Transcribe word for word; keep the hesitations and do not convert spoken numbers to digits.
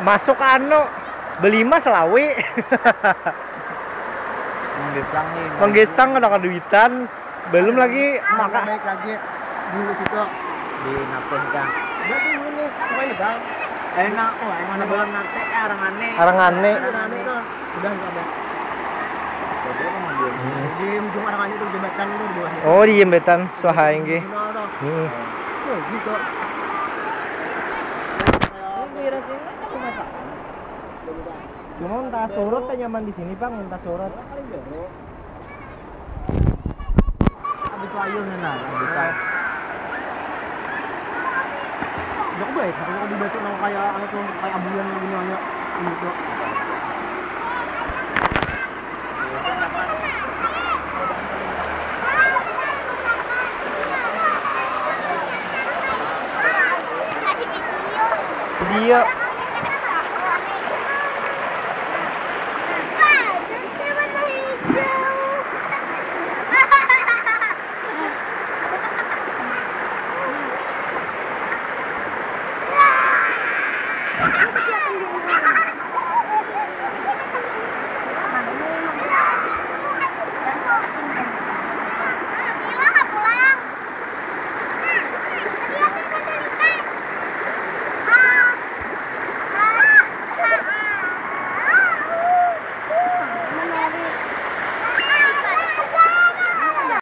masuk anu beli mas selawi. Menggesang nih. Menggesang udah keduitan, belum lagi makan. Baik lagi dulu situ di Napes kan. Berarti ini apa ini bang? Enak kok, yang mana belum nanti orang aneh. Orang aneh. Udah nggak ada. Di ujung orang aneh itu jembatan itu di bawah. Oh di jembatan Suhaing ge. Hmm. Oh gitu. Cuma entah surut kan nyaman di sini bang, entah surut. Habis layun nah, bisa. Enggak baik, kalau di batu nang kayak itu kayak ambulan gini aja gitu. Dia